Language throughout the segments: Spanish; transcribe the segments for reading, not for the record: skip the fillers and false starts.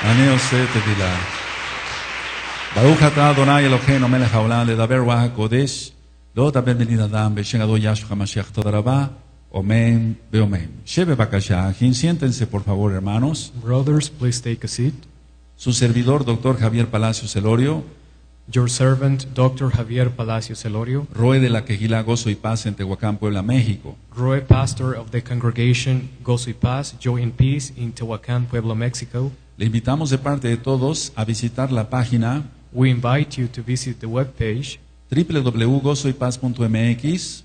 אני עושה תפילה. ברוך אתה אדוני אלוהינו מלך העולם לדבר רוח הקודש, לא דבר בן אדם בשם אדון ישוע המשיח. תודה רבה. Amén, amén. Bebacasha, siéntense por favor, hermanos. Brothers, please take a seat. Su servidor, Dr. Javier Palacios Elorio, Your servant, Dr. Javier Palacios Elorio, Roe de la Quejilá Gozo y Paz en Tehuacán, Puebla, México. Roe, pastor of the congregation Gozo y Paz, Joy and Peace in Tehuacán, Puebla, Mexico. Le invitamos de parte de todos a visitar la página We invite you to visit the webpage www.gozoypaz.mx,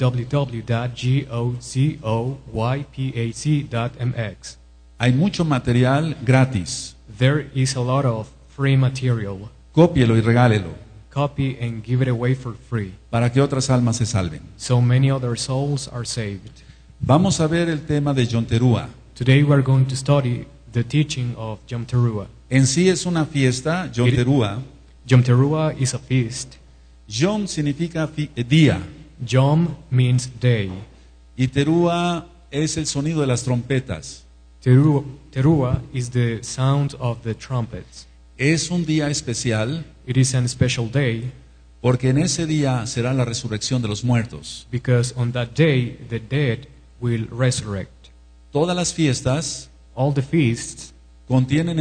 www.gozoypaz.mx. Hay mucho material gratis. There is a lot of free material. Cópielo y regálelo Copy and give it away for free, para que otras almas se salven. so many other souls are saved. Vamos a ver el tema de Yom Teruah. Today we are going to study the teaching of Yom Teruah. En sí es una fiesta, Yom It- Teruah. Yom Teruah is a feast. Yom significa día Yom means day. y Teruah es el sonido de las trompetas. Teruah is the sound of the trumpets. Es un día especial It is a special day porque en ese día será la resurrección de los muertos. because on that day the dead will resurrect. Todas las fiestas All the feasts contienen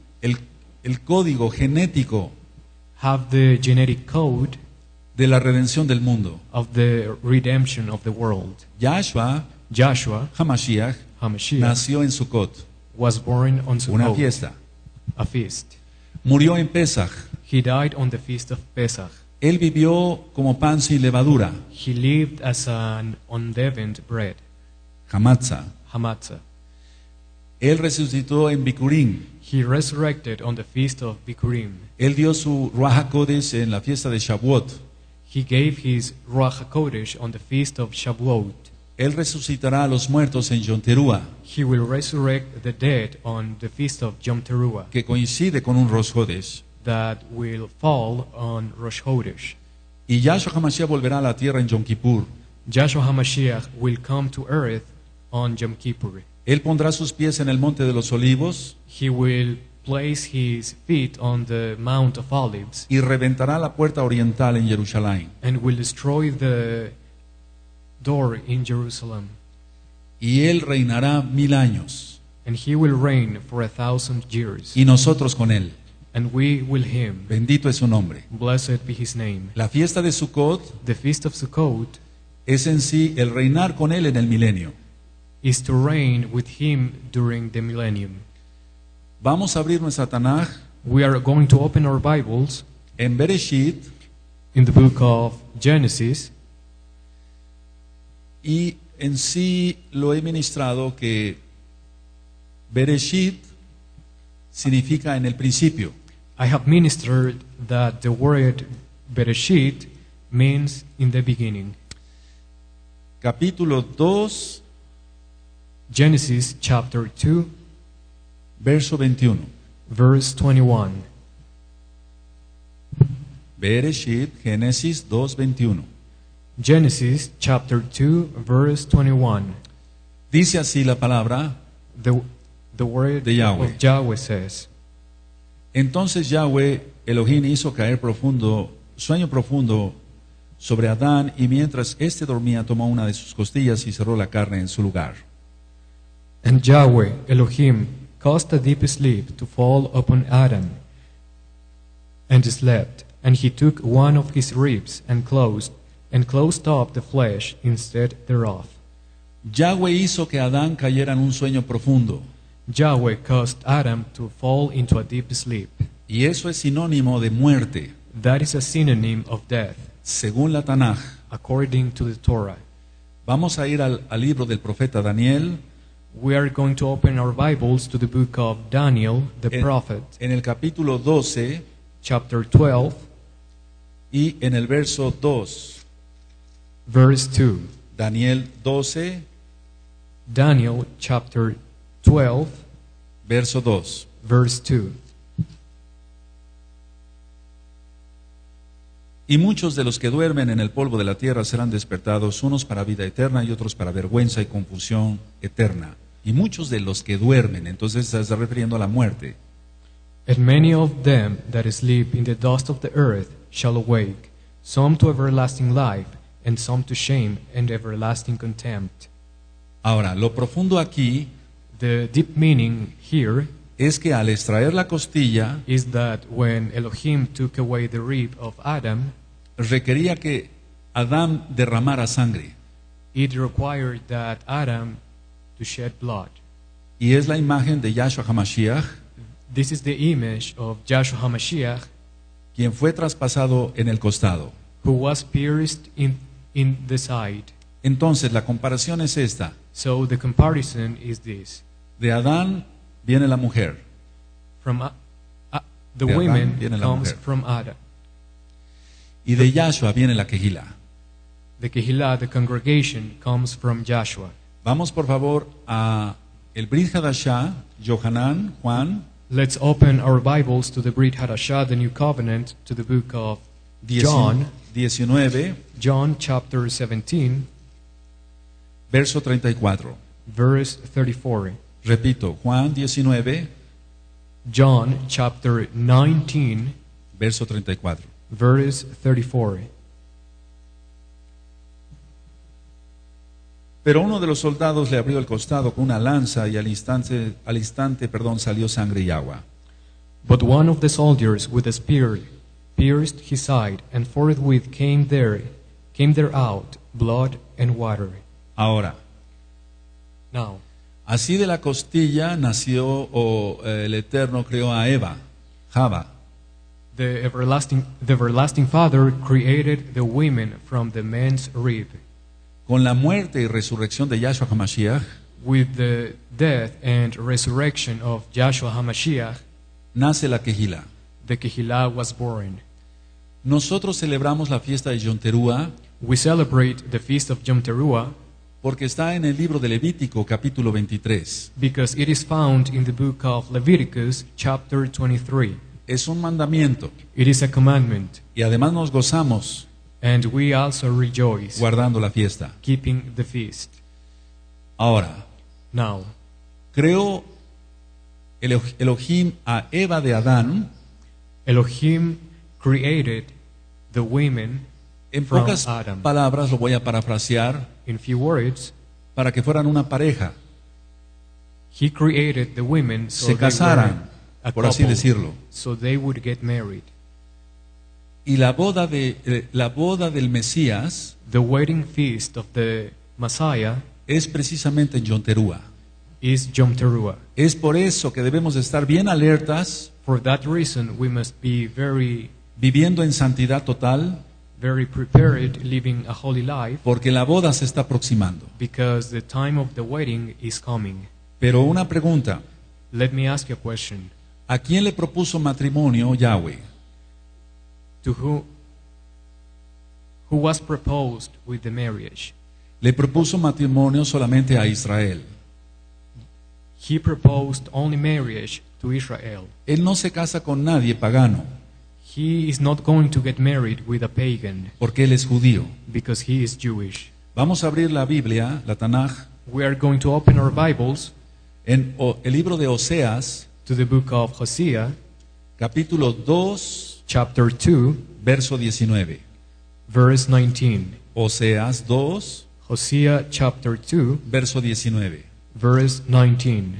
el código genético have the genetic code de la redención del mundo. of the redemption of the world. Yahshua Joshua HaMashiach HaMashiach nació en Sukkot, was born on una Sukkot, fiesta. a feast. Murió en Pesach. He died on the feast of Pesach. Él vivió como pan sin levadura, He lived as an unleavened bread, Hamatzah. hamatzah. Él resucitó en Bikurim. He resurrected on the feast of Bikurim. Él dio su Ruach HaKodesh en la fiesta de Shavuot. He gave his Ruach HaKodesh on the feast of Shavuot. Él resucitará a los muertos en Yom Teruah, He will resurrect the dead on the feast of Yom Teruah que coincide con un Rosh Hodesh. that will fall on Rosh Chodesh. Y Yahshua HaMashiach volverá a la tierra en Yom Kippur. Joshua HaMashiach will come to earth on Yom Kippur. Él pondrá sus pies en el monte de los olivos He will place his feet on the Mount of Olives y reventará la puerta oriental en Jerusalén. and will destroy the door in Jerusalem. Y él reinará 1000 años. And he will reign for 1,000 years. Y nosotros con él. And we will him. Bendito es su nombre. Blessed be his name. La fiesta de Sukkot The feast of Sukkot es en sí el reinar con él en el milenio. is to reign with him during the millennium. Vamos a abrir nuestra Tanaj We are going to open our Bibles en Bereshit in the book of Genesis. y en sí lo he ministrado que Bereshit significa en el principio. I have ministered that the word Bereshit means in the beginning. Capítulo 2, Genesis chapter 2, verso 21. verse 21. Bereshit, Génesis 2, 21. Genesis chapter 2, verse 21. Dice así la palabra: The word De Yahweh. of Yahweh says, entonces Yahweh Elohim hizo caer sueño profundo sobre Adán, y mientras éste dormía tomó una de sus costillas y cerró la carne en su lugar. And Yahweh Elohim caused a deep sleep to fall upon Adam, and he slept. And he took one of his ribs and closed up the flesh instead thereof. Yahweh hizo que Adán cayera en un sueño profundo, Yahweh caused Adam to fall into a deep sleep. y eso es sinónimo de muerte, That is a synonym of death, según la Tanaj. according to the Torah. Vamos a ir al libro del profeta Daniel, We are going to open our Bibles to the book of Daniel, the prophet, en el capítulo 12 chapter 12, y en el verso 2. verse 2. Daniel 12, Daniel chapter 12, verso 2. verse 2. Y muchos de los que duermen en el polvo de la tierra serán despertados, unos para vida eterna y otros para vergüenza y confusión eterna. Y muchos de los que duermen, entonces se está refiriendo a la muerte. And many of them that sleep in the dust of the earth shall awake, some to everlasting life, and some to shame and everlasting contempt. Ahora, lo profundo aquí The deep meaning here es que al extraer la costilla is that when Elohim took away the rib of Adam, requería que Adán derramara sangre. it required that Adam to shed blood. Y es la imagen de Yahshua HaMashiach, This is the image of Joshua HaMashiach, quien fue traspasado en el costado. who was pierced in the side. Entonces, la comparación es esta. So the comparison is this. De Adán viene la mujer. From the De Adán women viene la comes mujer. from Adam. Y de Yahshua viene la Kehilá. The Kehillah, the congregation, comes from Joshua. Vamos por favor a el Brit Hadashah, Yohanan, Juan, Let's open our Bibles to the Brit Hadashah, the New Covenant, to the book of John, 19, John chapter 17, verso 34. verse 34. Repito, Juan 19, John chapter 19, verso 34. verse 34. Pero uno de los soldados le abrió el costado con una lanza y al instante, salió sangre y agua. But one of the soldiers with a spear pierced his side, and forthwith came there out blood and water. Ahora, Now, así de la costilla nació el Eterno creó a Eva, Java. the everlasting Father created the women from the man's rib. Con la muerte y resurrección de Yahshua HaMashiach, With the death and resurrection of Joshua HaMashiach, nace la Kehilá. the Kehillah was born. Nosotros celebramos la fiesta de Yom Teruah We celebrate the feast of Yom Teruah porque está en el libro de Levítico, capítulo 23. because it is found in the book of Leviticus, chapter 23. Es un mandamiento It is a commandment, y además nos gozamos and we also rejoice, guardando la fiesta. keeping the feast. Ahora, Now, creó Elohim a Eva de Adán. Elohim created the women En from pocas Adam. palabras lo voy a parafrasear In few words, para que fueran una pareja, He created the women so se they casaran, were a por así couple, decirlo. so they would get married. Y la boda del Mesías The wedding feast of the Messiah es precisamente en Yom Teruah. is Yom Teruah. Es por eso que debemos de estar bien alertas, For that reason, we must be very, viviendo en santidad total, very prepared, living a holy life, porque la boda se está aproximando. because the time of the wedding is coming. Pero una pregunta, Let me ask you a question. ¿a quién le propuso matrimonio Yahweh? To who was proposed with the marriage? Le propuso matrimonio solamente a Israel. He proposed only marriage to Israel. Él no se casa con nadie pagano, He is not going to get married with a pagan porque él es judío. because he is Jewish. Vamos a abrir la Biblia, la Tanaj, We are going to open our Bibles en el libro de Oseas, to the book of Hosea, capítulo 2, chapter 2, verso 19. verse 19. Oseas 2, Hosea chapter 2, verso 19. verse 19.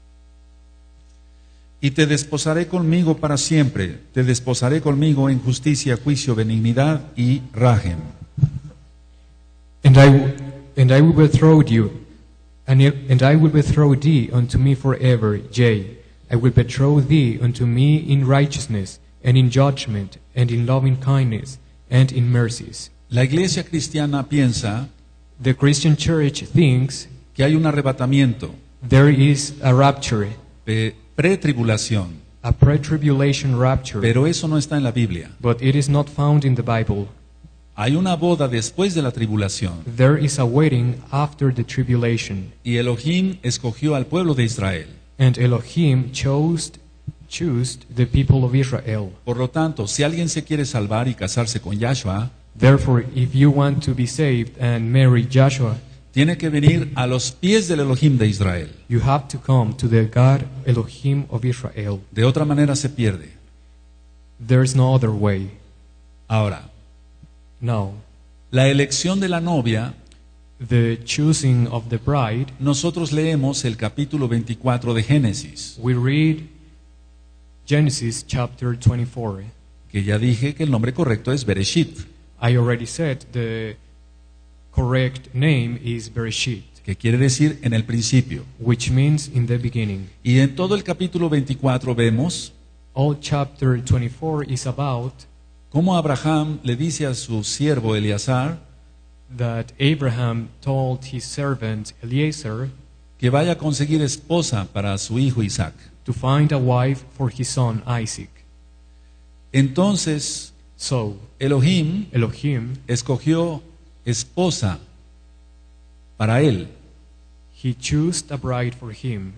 Y te desposaré conmigo para siempre, te desposaré conmigo en justicia, juicio, benignidad y rajem. And I will betroth you, and I will betroth thee unto me forever. Yea, I will betroth thee unto me in righteousness, and in judgment, and in loving kindness, and in mercies. La iglesia cristiana piensa The Christian church thinks que hay un arrebatamiento, there is a rapture, pretribulación, a pre-tribulation rapture, pero eso no está en la Biblia. but it is not found in the Bible. Hay una boda después de la tribulación There is a wedding after the tribulation, y Elohim escogió al pueblo de Israel. and Elohim chose the people of Israel. Por lo tanto, si alguien se quiere salvar y casarse con Yahshua, Therefore, if you want to be saved and marry Joshua, tiene que venir a los pies del Elohim de Israel. You have to come to the God Elohim of Israel. De otra manera se pierde. There's no other way. Ahora, No. la elección de la novia, The choosing of the bride, nosotros leemos el capítulo 24 de Génesis, we read Genesis chapter 24. que ya dije que el nombre correcto es Bereshit, I already said the correct name is Bereshit, que quiere decir en el principio. which means in the beginning. Y en todo el capítulo 24 vemos All chapter 24 is about cómo Abraham le dice a su siervo Eleazar that Abraham told his servant Eliezer que vaya a conseguir esposa para su hijo Isaac. to find a wife for his son Isaac. Entonces So Elohim Elohim, escogió esposa para él. he chose a bride for him.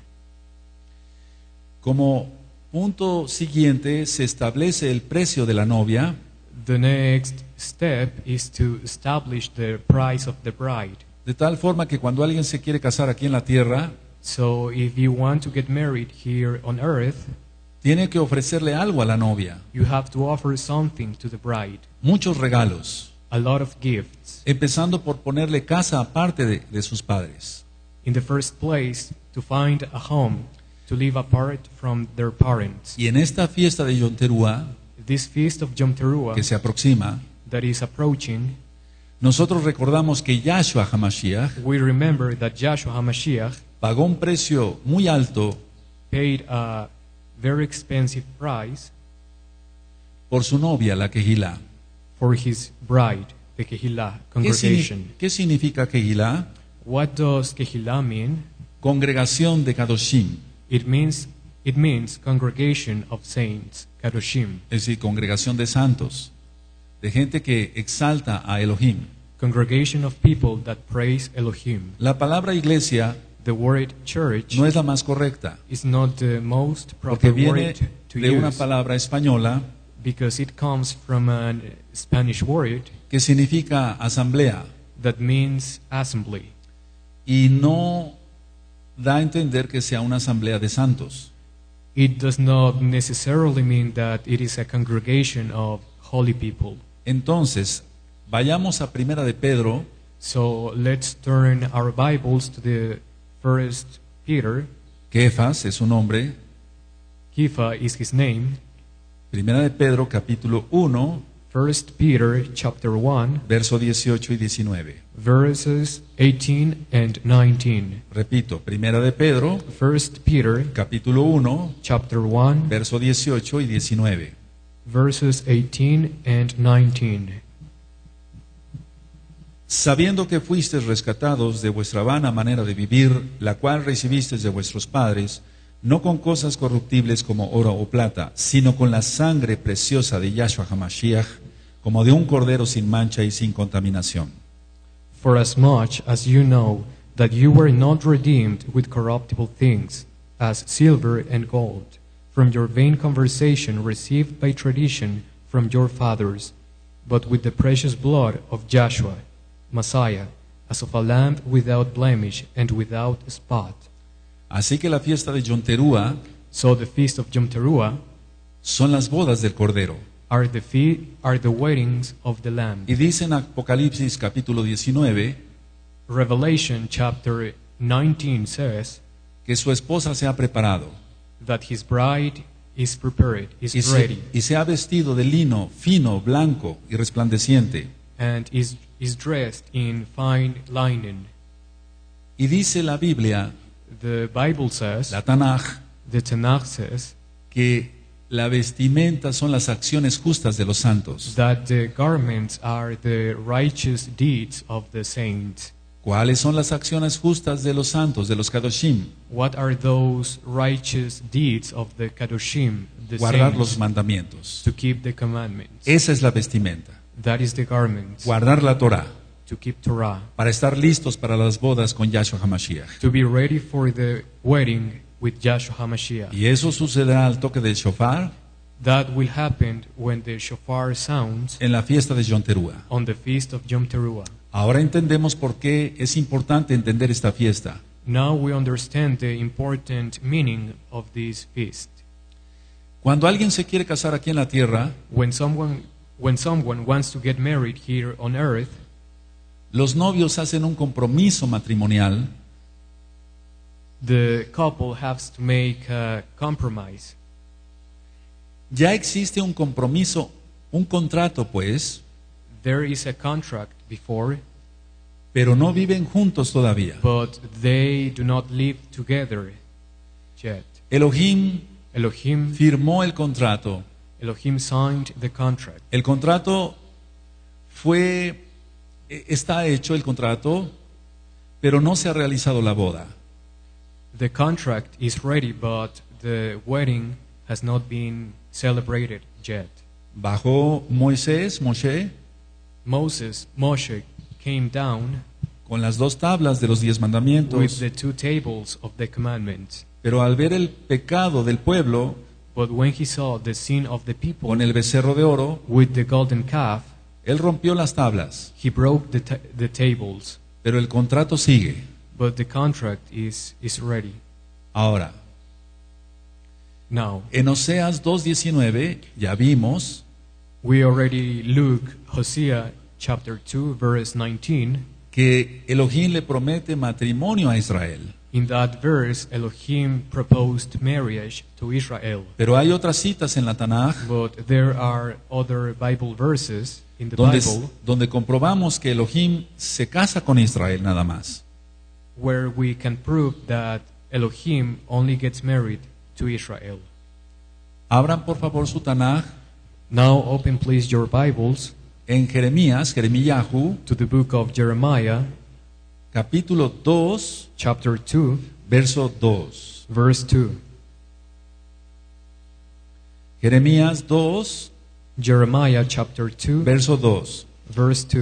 Como punto siguiente se establece el precio de la novia. The next step is to establish the price of the bride. De tal forma que cuando alguien se quiere casar aquí en la tierra, So if you want to get married here on earth, tiene que ofrecerle algo a la novia. you have to offer something to the bride, Muchos regalos. a lot of gifts. Empezando por ponerle casa aparte de sus padres. In the first place, to find a home to live apart from their parents. Y en esta fiesta de Yom Teruah, This feast of Yom Teruah que se aproxima, that is approaching, nosotros recordamos que Yahshua HaMashiach we remember that Joshua HaMashiach pagó un precio muy alto paid a very expensive price por su novia, la Kehilá. for his bride, the Kehillah congregation. ¿Qué significa Kehilá? What does Kehillah mean? Congregación de Kadoshim, It means congregation of saints, Kadoshim, es decir, congregación de santos, de gente que exalta a Elohim. congregation of people that praise Elohim. La palabra iglesia The word church no es la más correcta, is not the most porque proper viene word to de una use palabra española because it comes from a Spanish word que significa asamblea that means assembly. y no da a entender que sea una asamblea de santos. It does not necessarily mean that it is a congregation of holy people. Entonces, vayamos a Primera de Pedro, So let's turn our Bibles to the First Peter. Kefas es su nombre, Kepha is his name. Primera de Pedro capítulo 1, First Peter chapter 1, verso 18 y 19. verses 18 and 19. Repito, Primera de Pedro First Peter capítulo 1, chapter 1, verso 18 y 19. verses 18 and 19. Sabiendo que fuisteis rescatados de vuestra vana manera de vivir, la cual recibisteis de vuestros padres, no con cosas corruptibles como oro o plata, sino con la sangre preciosa de Yahshua HaMashiach, como de un cordero sin mancha y sin contaminación. For as much as you know that you were not redeemed with corruptible things, as silver and gold, from your vain conversation received by tradition from your fathers, but with the precious blood of Joshua, Messiah, as of a lamb without blemish and without spot. Así que la fiesta de Yom Teruah So the feast of Yom Teruah son las bodas del cordero. are the weddings of the Lamb. Y dice en Apocalipsis capítulo 19 Revelation chapter 19 says que su esposa se ha preparado that his bride is prepared, is y ready, se ha vestido de lino fino, blanco y resplandeciente. and is dressed in fine linen. Y dice la Biblia, The Bible says, la Tanaj, the Tanakh says, que la vestimenta son las acciones justas de los santos. that the garments are the righteous deeds of the saints. ¿Cuáles son las acciones justas de los santos, de los Kadoshim? What are those righteous deeds of the Kadoshim, the Guardar los saints? mandamientos. To keep the commandments. Esa es la vestimenta. That is the garments. Guardar la Torah To keep Torah. para estar listos para las bodas con Yahshua HaMashiach. To be ready for the wedding with Joshua HaMashiach. Y eso sucederá al toque del shofar That will happen when the shofar sounds en la fiesta de Yom Teruah. on the feast of Yom Teruah. Ahora entendemos por qué es importante entender esta fiesta. Now we understand the important meaning of this feast. Cuando alguien se quiere casar aquí en la tierra, When someone wants to get married here on earth, los novios hacen un compromiso matrimonial the couple has to make a compromise. Ya existe un compromiso, un contrato pues, There is a contract before, pero no viven juntos todavía. but they do not live together yet. Elohim Elohim firmó el contrato. signed the contract. El contrato está hecho el contrato, pero no se ha realizado la boda. The contract is ready, but the wedding has not been celebrated yet. Bajó Moshe, Moshe came down con las 2 tablas de los 10 with mandamientos, the 2 tables of the commandments. pero al ver el pecado del pueblo, But when he saw the sin of the people con el becerro de oro, with the golden calf, él rompió las tablas, he broke the tables. pero el contrato sigue. But the contract is ready. Ahora, Now, en Oseas 2:19 ya vimos we already look Hosea chapter 2 verse 19. que Elohim le promete matrimonio a Israel. In that verse, Elohim proposed marriage to Israel. Pero hay otras citas en la Tanaj But there are other Bible verses in the donde, Bible donde comprobamos que Elohim se casa con Israel nada más. where we can prove that Elohim only gets married to Israel. Abran por favor su Tanaj Now open please your Bibles en Jeremíahu, to the book of Jeremiah, capítulo 2, chapter 2, verso 2. verse 2. Jeremías 2, Jeremiah chapter 2, verso 2. verse 2.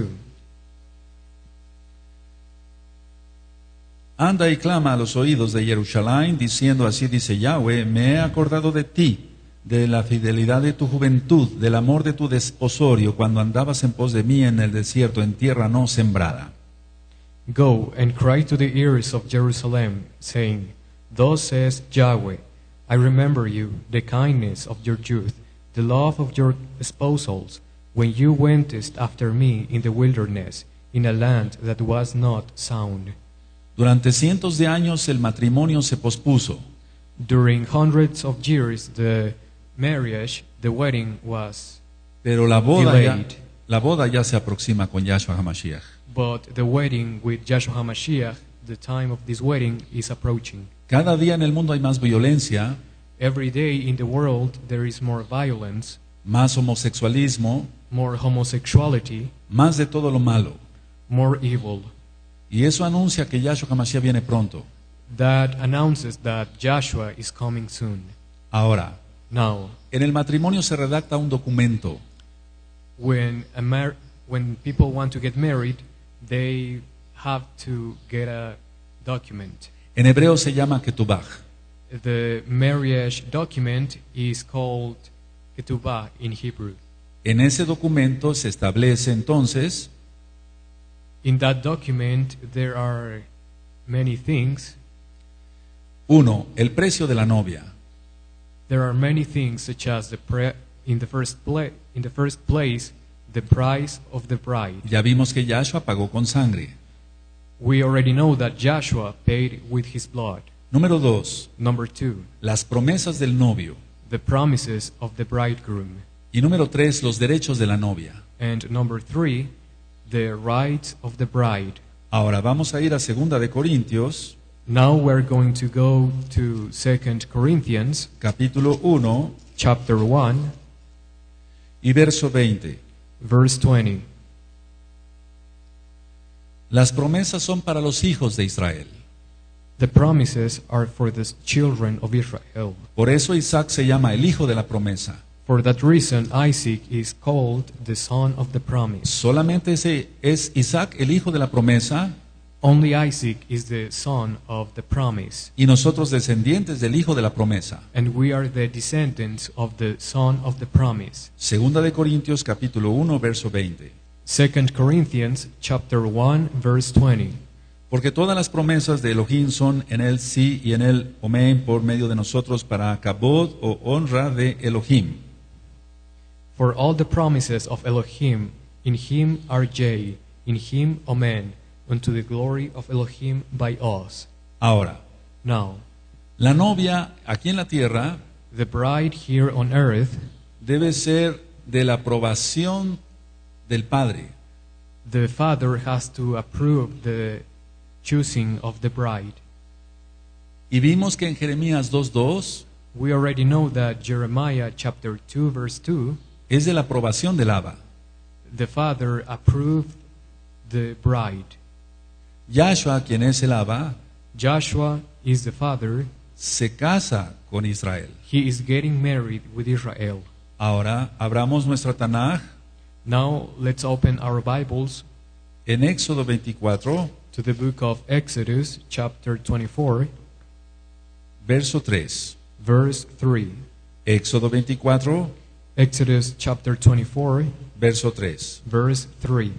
Anda y clama a los oídos de Jerusalén, diciendo: así dice Yahweh, me he acordado de ti, de la fidelidad de tu juventud, del amor de tu desposorio, cuando andabas en pos de mí en el desierto, en tierra no sembrada. Go and cry to the ears of Jerusalem, saying, Thus says Yahweh, I remember you, the kindness of your youth, the love of your espousals, when you wentest after me in the wilderness, in a land that was not sound. Durante cientos de años el matrimonio se pospuso, During hundreds of years, the marriage, the wedding was, pero la Delayed. boda ya se aproxima con Yahshua HaMashiach. but the wedding with Yahshua HaMashiach, the time of this wedding is approaching. Cada día en el mundo hay más violencia, Every day in the world there is more violence, más homosexualismo, more homosexuality, más de todo lo malo. more evil. Y eso anuncia que Yahshua HaMashiach viene pronto. That announces that Joshua is coming soon. Ahora, Now, en el matrimonio se redacta un documento. when people want to get married, they have to get a document. En hebreo se llama ketubah. The marriage document is called ketubah in Hebrew. En ese documento se establece entonces In that document, there are many things. 1. El precio de la novia. There are many things, such as in the first place, the price of the bride. Ya vimos que Yahshua pagó con sangre. We already know that Joshua paid with his blood. Número 2. Number 2, Las promesas del novio. the promises of the bridegroom. Y número 3. Los derechos de la novia. And number 3, the rights of the bride. Ahora vamos a ir a 2 de Corintios, Now we're going to go to 2 Corinthians capítulo 1 chapter 1, y verso 20. verse 20. Las promesas son para los hijos de Israel. The promises are for the children of Israel. Por eso Isaac se llama el hijo de la promesa. For that reason, Isaac is called the son of the promise. Solamente es Isaac el hijo de la promesa Only Isaac is the son of the promise. y nosotros descendientes del hijo de la promesa. And we are the descendants of the son of the promise. 2 de Corintios capítulo 1 verso 20. 2 Corinthians chapter 1 verse 20. Porque todas las promesas de Elohim son en él sí y en él amén por medio de nosotros para kabod o honra de Elohim. For all the promises of Elohim, in him are yea, in him amen, unto the glory of Elohim by us. Ahora, Now, la novia aquí en la tierra the bride here on earth, debe ser de la aprobación del Padre. the father has to approve the choosing of the bride. Y vimos que en Jeremías 2:2 We already know that Jeremiah chapter 2 verse 2, es de la aprobación del Abba. the father approved the bride. Yahshua, quien es el Abba, Joshua is the father. se casa con Israel. He is getting married with Israel. Ahora abramos nuestra Tanaj Now let's open our Bibles en Éxodo 24, to the book of Exodus chapter 24 verso 3. verse 3. Éxodo 24, Exodus chapter 24 verso 3. verse 3.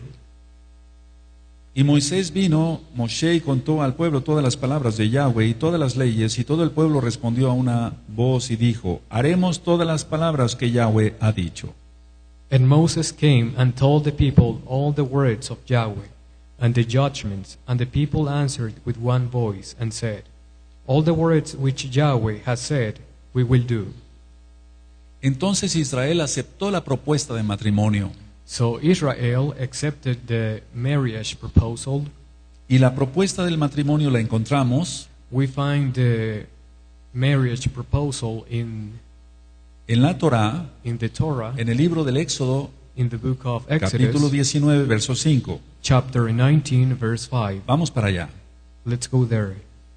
Y Moisés vino, Moshe, y contó al pueblo todas las palabras de Yahweh y todas las leyes, y todo el pueblo respondió a una voz y dijo, haremos todas las palabras que Yahweh ha dicho. And Moses came and told the people all the words of Yahweh and the judgments, and the people answered with one voice and said, all the words which Yahweh has said, we will do. Entonces Israel aceptó la propuesta de matrimonio, So Israel accepted the marriage proposal. y la propuesta del matrimonio la encontramos We find the marriage proposal in en la Torá, the Torah, en el libro del Éxodo, in the book of capítulo Exodus, 19, verso 5. chapter 19, verse 5. Vamos para allá. Let's go there.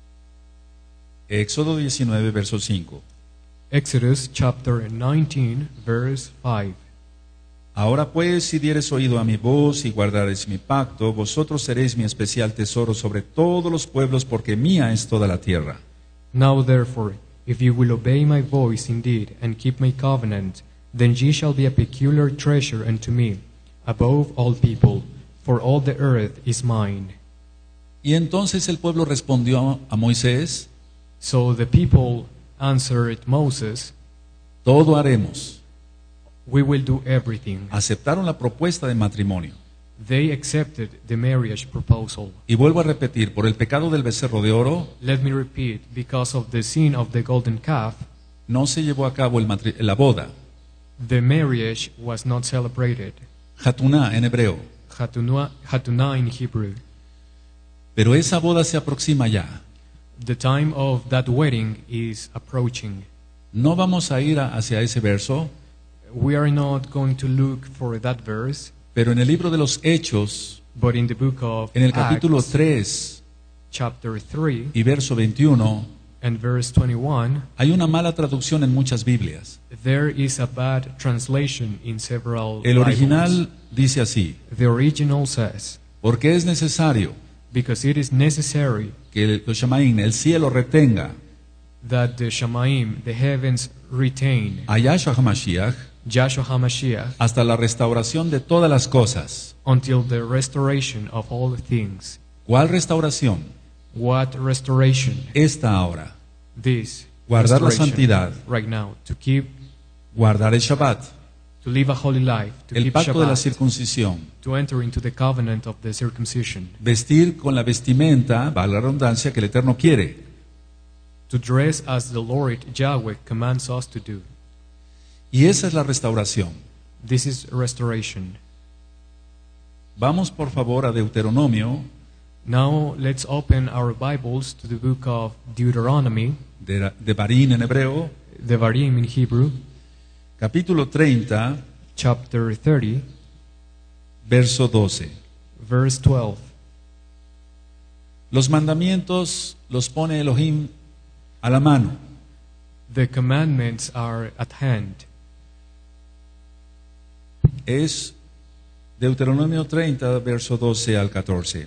Éxodo 19, verso 5. Exodus chapter 19, verse 5. Ahora pues, si dieres oído a mi voz y guardares mi pacto, vosotros seréis mi especial tesoro sobre todos los pueblos, porque mía es toda la tierra. Now therefore, if you will obey my voice indeed, and keep my covenant, then ye shall be a peculiar treasure unto me, above all people, for all the earth is mine. Y entonces el pueblo respondió a Moisés, So the people answered Moses, todo haremos. we will do everything. Aceptaron la propuesta de matrimonio. They accepted the marriage proposal. Y vuelvo a repetir, por el pecado del becerro de oro, Let me repeat, because of the sin of the golden calf, no se llevó a cabo la boda. the marriage was not celebrated. Hatuná en hebreo. Hatunah in Hebrew. Pero esa boda se aproxima ya. The time of that wedding is approaching. No vamos a ir hacia ese verso, We are not going to look for that verse, pero en el libro de los Hechos, but in the book of en el capítulo Acts, 3 chapter 3 y verso 21, and verse 21, hay una mala traducción en muchas Biblias. there is a bad translation in several El original Bibles. dice así, The original says, porque es necesario because it is necessary que los Shamaín, el cielo retenga that the Shamaim, the heavens, retain a Yahshua HaMashiach Joshua HaMashiach hasta la restauración de todas las cosas. until the restoration of all things. ¿Cuál restauración? What restoration? Esta ahora. This Guardar la restoration santidad. right now, to keep, Guardar el Shabbat, to live a holy life, to el keep pacto de la Shabbat, circuncisión, to enter into the covenant of the circumcision, vestir con la vestimenta, valga la redundancia, que el Eterno quiere. to dress as the Lord Yahweh commands us to do. Y esa es la restauración. This is restoration. Vamos por favor a Deuteronomio, Now let's open our Bibles to the book of Deuteronomy, de Barín en hebreo, Devarim in Hebrew, capítulo 30, chapter 30, verso 12. verse 12. Los mandamientos los pone Elohim a la mano. The commandments are at hand. Es Deuteronomio 30, verso 12 al 14.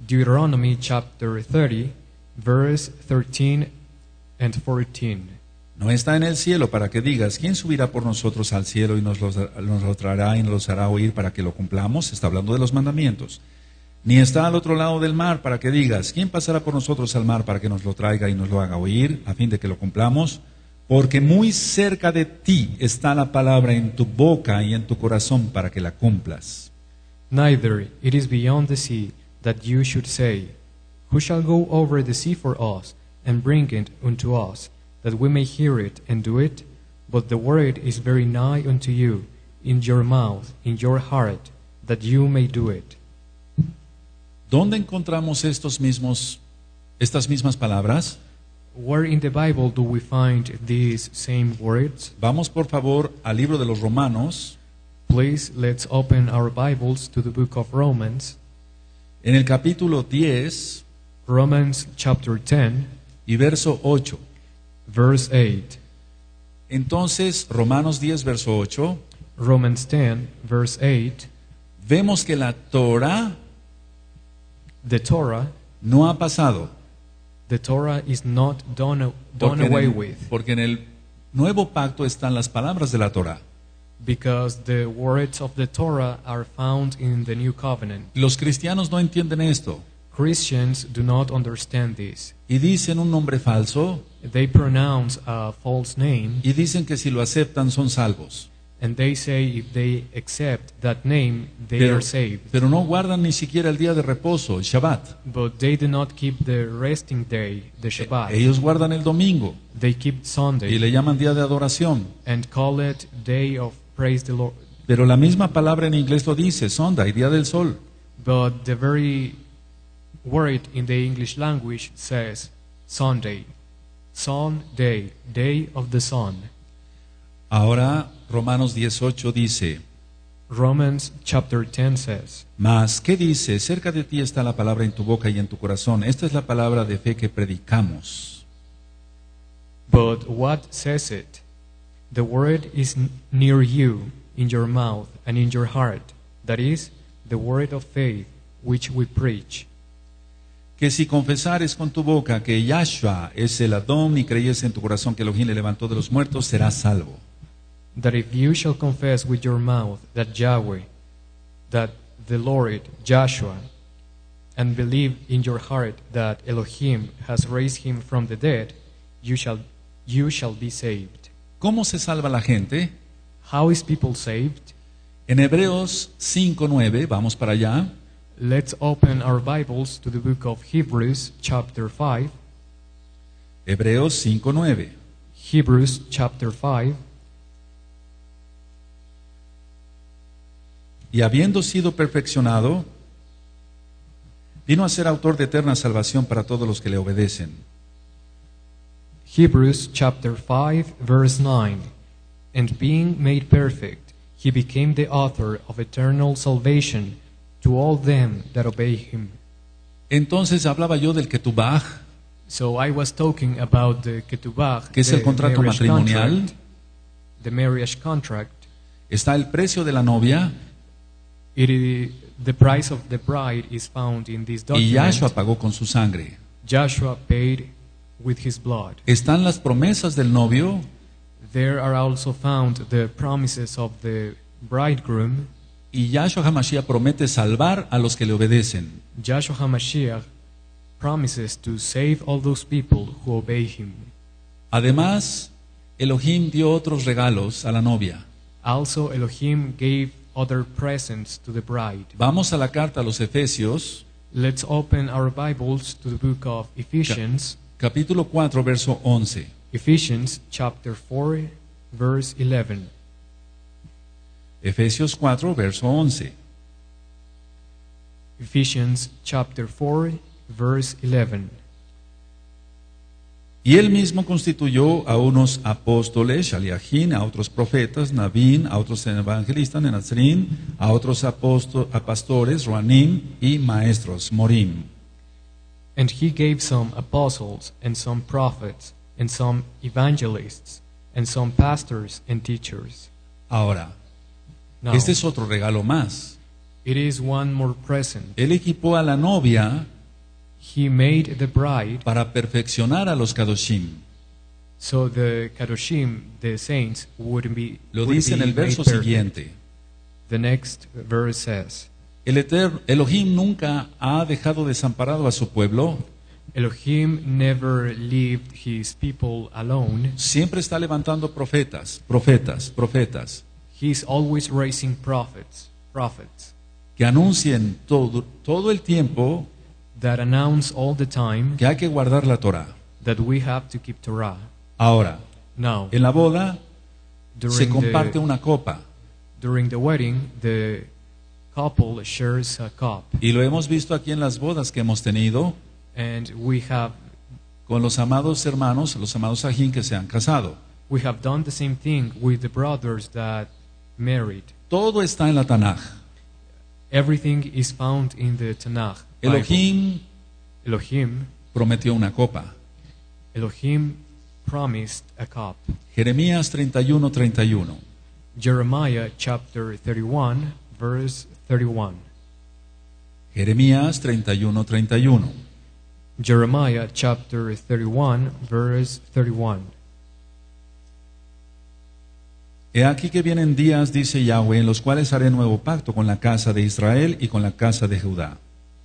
Deuteronomy chapter 30, verse 13 and 14. No está en el cielo para que digas, ¿quién subirá por nosotros al cielo y nos lo traerá y nos los hará oír para que lo cumplamos? Está hablando de los mandamientos. Ni está al otro lado del mar para que digas, ¿quién pasará por nosotros al mar para que nos lo traiga y nos lo haga oír a fin de que lo cumplamos? Porque muy cerca de ti está la palabra en tu boca y en tu corazón para que la cumplas. Neither it is beyond the sea that you should say, Who shall go over the sea for us, and bring it unto us, that we may hear it and do it? But the word is very nigh unto you, in your mouth, in your heart, that you may do it. ¿Dónde encontramos estas mismas palabras? Where in the Bible do we find these same words? Vamos por favor al libro de los Romanos, Please, let's open our Bibles to the book of Romans, en el capítulo 10 Romans chapter 10, y verso 8. verse 8. Entonces, Romanos 10, verso 8, Romans 10, verse 8. vemos que la Torah The Torah no ha pasado. is not done Porque away with, porque en el nuevo pacto están las palabras de la Torah. because the words of the Torah are found in the new covenant. Los cristianos no entienden esto Christians do not understand this. y dicen un nombre falso They pronounce a false name, y dicen que si lo aceptan son salvos. and they say if they accept that name, they Pero, are saved. pero no guardan ni siquiera el día de reposo, el Shabbat. But they do not keep the resting day, the Shabbat. Ellos guardan el domingo They keep y Sunday le llaman día de adoración. and call it day of praise the Lord. Pero la misma palabra en inglés lo dice, Sunday, día del sol. But the very word in the English language says Sunday. Sunday, day of the sun. Ahora Romanos 18 dice, Romans chapter 10 says, mas, ¿qué dice? Cerca de ti está la palabra en tu boca y en tu corazón. Esta es la palabra de fe que predicamos. But what says it? The word is near you, in your mouth and in your heart. That is, the word of faith which we preach. Que si confesares con tu boca que Yahshua es el Adón y creyes en tu corazón que Elohim le levantó de los muertos, serás salvo. That if you shall confess with your mouth that Yahweh, that the Lord, Joshua, and believe in your heart that Elohim has raised him from the dead, you shall be saved. ¿Cómo se salva la gente? How is people saved? En Hebreos 5:9, vamos para allá. Let's open our Bibles to the book of Hebrews chapter 5. Hebreos 5:9. Hebrews chapter 5. Y habiendo sido perfeccionado, vino a ser autor de eterna salvación para todos los que le obedecen. Hebrews chapter 5 verse 9. And being made perfect, he became the author of eternal salvation to all them that obey him. Entonces hablaba yo del ketubaj, So I was talking about the ketubah, que es el contrato matrimonial. The marriage contract. Está el precio de la novia The price of the bride is found in this y document. Yahshua pagó con su sangre. Joshua paid with his blood. Están las promesas del novio There are also found the promises of the bridegroom. y Yahshua HaMashiach promete salvar a los que le obedecen. Joshua HaMashiach promises to save all those people who obey him. Además, Elohim dio otros regalos a la novia. Also, Elohim gave other presents to the bride. Vamos a la carta a los Efesios, Let's open our Bibles to the book of Ephesians. capítulo 4, verso 11. Ephesians chapter 4, verse 11. Efesios 4, verso 11. Ephesians chapter 4, verse 11. Y él mismo constituyó a unos apóstoles, Shaliachim, a otros profetas, Nabín, a otros evangelistas, Nenazrín, a otros a pastores, Roanim, y maestros, Morim. And he gave some apostles, and some prophets, and some evangelists, and some pastors and teachers. Ahora, Now, este es otro regalo más. it is one more present. Él equipó a la novia He made the bride para perfeccionar a los Kadoshim. So the Kadoshim, the saints, would be Lo would dice en be el verso made perfect. siguiente. The next verse says, El Eterno, Elohim nunca ha dejado desamparado a su pueblo. Elohim never left his people alone. Siempre está levantando profetas, profetas, profetas, He's always raising prophets, que anuncien todo el tiempo that announce all the time que hay que guardar la Torah. that we have to keep Torah. Ahora, Now, en la boda se during comparte una copa during the wedding, the couple shares a cup, y lo hemos visto aquí en las bodas que hemos tenido and we have con los amados hermanos, los amados Sajín que se han casado. done the same thing with the brothers that married. Todo está en la Tanaj. Everything is found in the Tanakh. Bible. Elohim prometió una copa. Elohim promised a cup. Jeremías 31:31. Jeremiah chapter 31, verse 31. Jeremías 31:31. Jeremiah chapter 31, verse 31. He aquí que vienen días, dice Yahweh, en los cuales haré nuevo pacto con la casa de Israel y con la casa de Judá.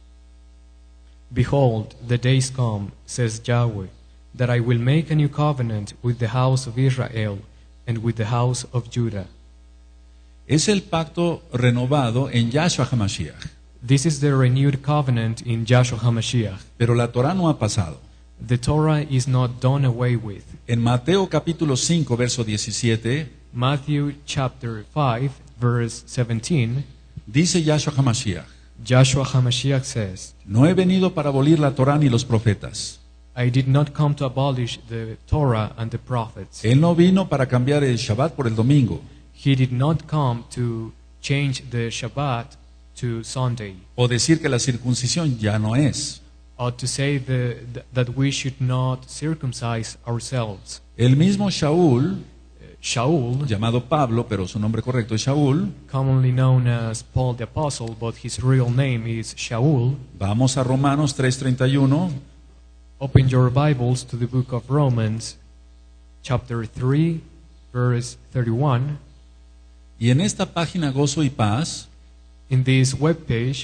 Behold, the days come, says Yahweh, that I will make a new covenant with the house of Israel and with the house of Judah. Es el pacto renovado en Yahshua HaMashiach, This is the renewed covenant in Yahshua HaMashiach. pero la Torah no ha pasado. The Torah is not done away with. En Mateo capítulo 5, verso 17, Matthew chapter 5, verse 17, dice Yahshua HaMashiach, Yahshua HaMashiach says, no he venido para abolir la Torah ni los profetas. I did not come to abolish the Torah and the prophets. Él no vino para cambiar el Shabbat por el domingo, He did not come to change the Shabbat to Sunday, o decir que la circuncisión ya no es. or to say that we should not circumcise ourselves. El mismo Shaul, Shaul, llamado Pablo, pero su nombre correcto es Shaul, commonly known as Paul the Apostle, but his real name is Shaul. vamos a Romanos 3:31, Open your Bibles to the book of Romans, chapter 3, verse 31. y en esta página Gozo y Paz, In this webpage,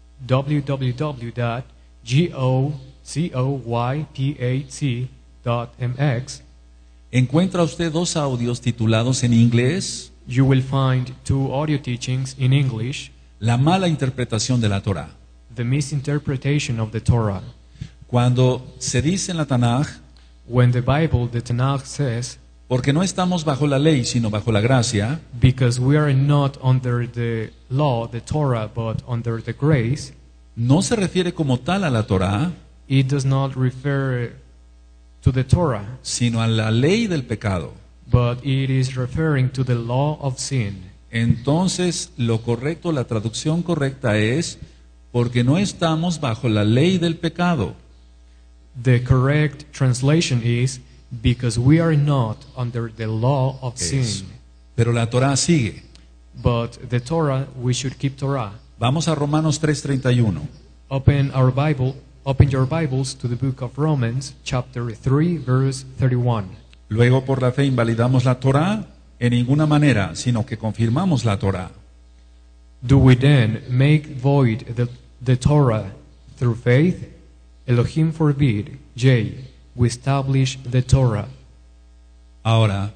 www.gocoypac.mx, encuentra usted dos audios titulados en inglés, you will find two audio teachings in English, La mala interpretación de la Torah. the misinterpretation of the Torah. Cuando se dice en la Tanaj, When the Bible, the Tanakh says, porque no estamos bajo la ley, sino bajo la gracia, because we are not under the law, the Torah, but under the grace, no se refiere como tal a la Torah, it does not refer to the Torah, sino a la ley del pecado. but it is referring to the law of sin. Entonces, lo correcto, la traducción correcta es, porque no estamos bajo la ley del pecado. The correct translation is, because we are not under the law of Eso. sin. Pero la Torah sigue. But the Torah, we should keep Torah. Vamos a Romanos 3:31. Open your Bibles to the book of Romans, chapter 3, verse 31. Luego, por la fe, invalidamos la Torah en ninguna manera, sino que confirmamos la Torah. Do we then make void the Torah through faith? Elohim forbid. Yea, we establish the Torah. Ahora,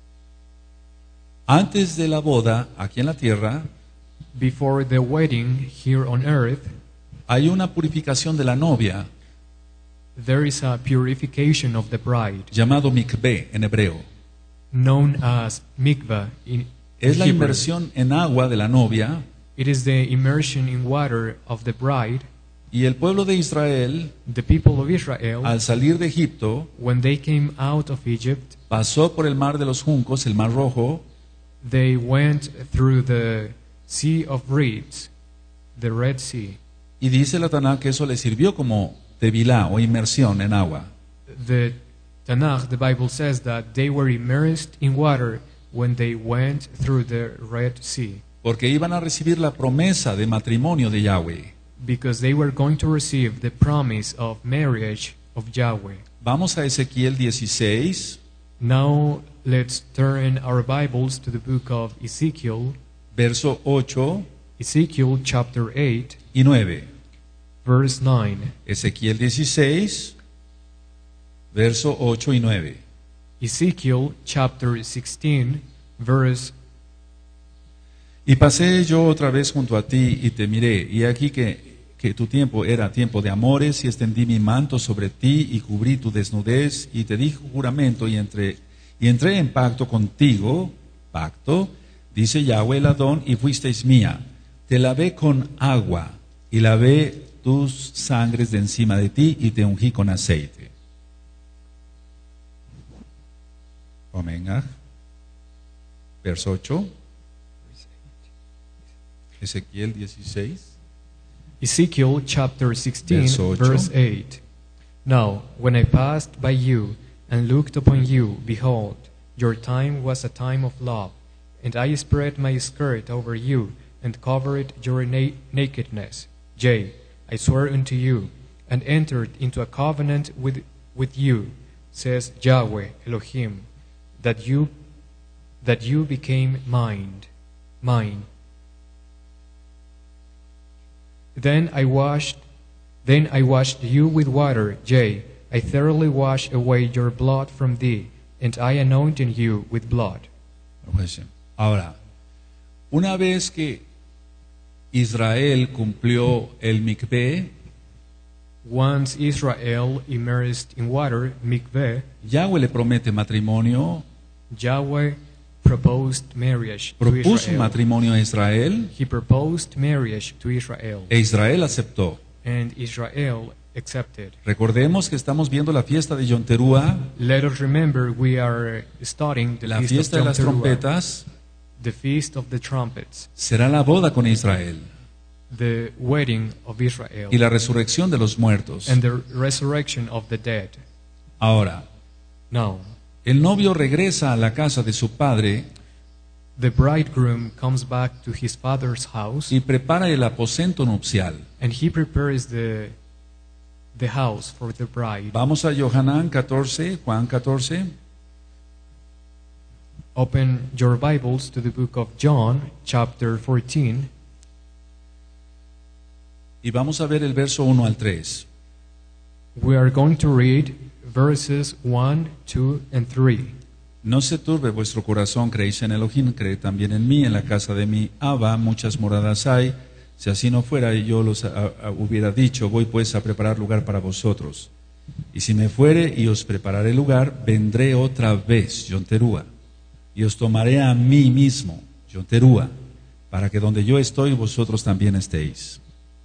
antes de la boda, aquí en la tierra, Before the wedding here on earth, hay una purificación de la novia, there is a purification of the bride, llamado mikveh en hebreo. known as mikvah in Es la Hebrew. inmersión en agua de la novia, It is the immersion in water of the bride. y el pueblo de Israel, The people of Israel, al salir de Egipto, when they came out of Egypt, pasó por el mar de los juncos, el mar rojo, they went through the Sea of Reeds, the Red Sea. y dice la Tanakh que eso le sirvió como tevilá o inmersión en agua. The Tanakh, the Bible says that they were immersed in water when they went through the Red Sea, Porque iban a recibir la promesa de matrimonio de Yahweh. because they were going to receive the promise of marriage of Yahweh. Vamos a Ezequiel 16, Now let's turn our Bibles to the book of Ezekiel, verso 8 Ezekiel chapter 8, y 9. verse 9. Ezequiel 16, verso 8 y 9. Ezekiel chapter 16, verse. Y pasé yo otra vez junto a ti y te miré, y aquí que tu tiempo era tiempo de amores, y extendí mi manto sobre ti y cubrí tu desnudez, y te di juramento y entré en pacto contigo, pacto, dice Yahweh el Adón, y fuisteis mía. Te lavé con agua y lavé tus sangres de encima de ti y te ungí con aceite. Amén. Verso 8. Ezequiel 16. Ezekiel chapter 16, Verso 8. verse 8. Now, when I passed by you and looked upon you, behold, your time was a time of love, and I spread my skirt over you and covered your nakedness. Yea, I swore unto you and entered into a covenant with you, says Yahweh Elohim, that you became mine. Then I washed you with water, yea, I thoroughly washed away your blood from thee, and I anointed you with blood. Ahora, una vez que Israel cumplió el mikveh, Once Israel immersed in water, mikveh, Yahweh le promete matrimonio, Yahweh proposed marriage to propuso un Israel. matrimonio a Israel, He proposed marriage to Israel, e Israel aceptó. and Israel accepted. Recordemos que estamos viendo la fiesta de Yom Teruah, Let us remember we are studying the la feast fiesta de of las Yom Teruah, trompetas, the feast of the trumpets, será la boda con Israel the wedding of Israel, y la resurrección de los muertos. and the resurrection of the dead. Ahora, Now, el novio regresa a la casa de su padre the bridegroom comes back to his father's house, y prepara el aposento nupcial. and he prepares the house for the bride. Vamos a Johanán 14, Juan 14. Open your Bibles to the book of John, chapter 14, Y vamos a ver el verso 1 al 3. we are going to read verses 1, 2, and 3. No se turbe vuestro corazón, creéis en Elohim, creed también en mí. En la casa de mi Abba muchas moradas hay. Si así no fuera, yo los hubiera dicho, voy pues a preparar lugar para vosotros. Y si me fuere y os prepararé lugar, vendré otra vez, Yom Teruah, y os tomaré a mí mismo, Yom Teruah, para que donde yo estoy, vosotros también estéis.